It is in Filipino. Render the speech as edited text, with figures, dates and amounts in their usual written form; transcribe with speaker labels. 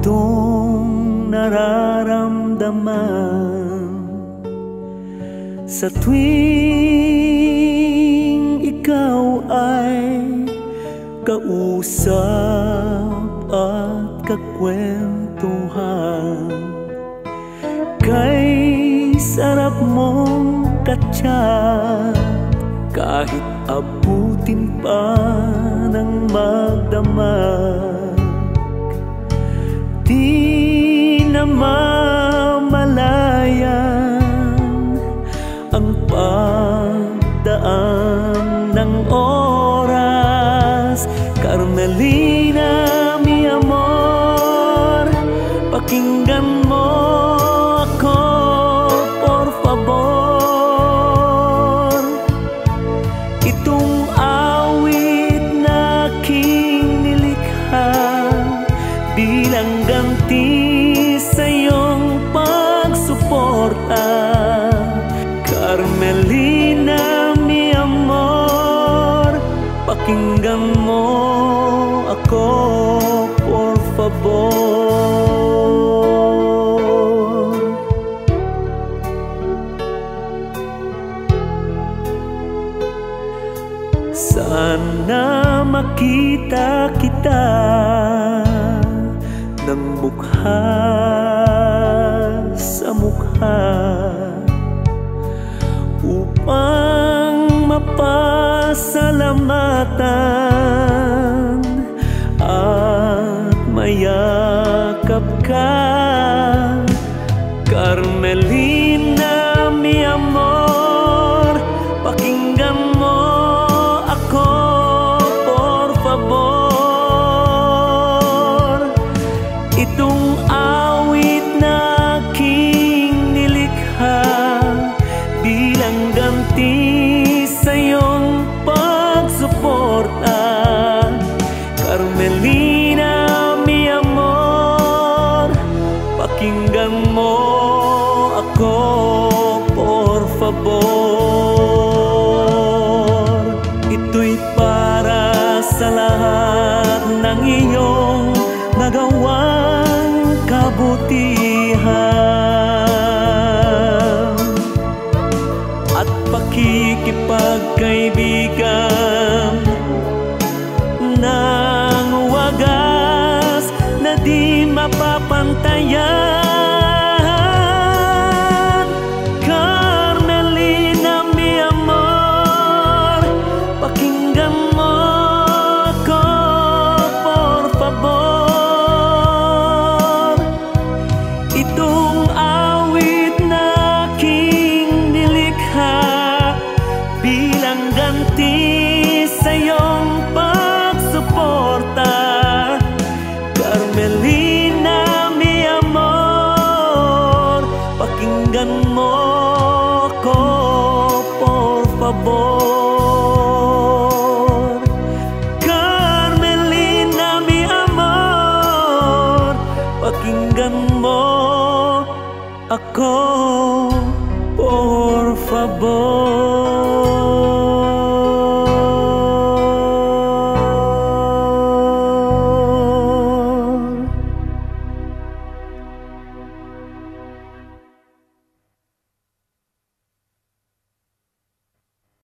Speaker 1: itong nararamdaman sa tuwing ikaw ay kausap at kakwentuhan. Kay sarap mong katsyat kahit abutin pa ng magdamag. Di na mamalayan ang pagdaan ng oras. Carmelina, mi amor, pakinggan mo ako, por favor. Itong awit na aking nilikha bilang ganti sa iyong pagsuporta. Carmelina, mi amor, pakinggan mo ako, por favor. Sana makita kita ng mukha sa mukha upang mapasalamatan at mayakap ka. Carmelina, mi amor, pakinggan mo ako, por favor. Itong awit na aking nilikha bilang ganti sa iyong pagsuporta. Carmelina, mi amor, pakinggan mo ako, por favor. Ito'y para sa lahat ng iyong nagawang kabutihan at pakikipagkaibigan ng wagas na di mapapantayan. Carmelina, mi amor, pakinggan mo ako, por favor. Itong awit na aking nilikha bilang ganti sa iyong pagsuporta. Carmelina, mi amor, pakinggan mo ako, por favor. Carmelina, mi amor, pakinggan mo ako, por favor.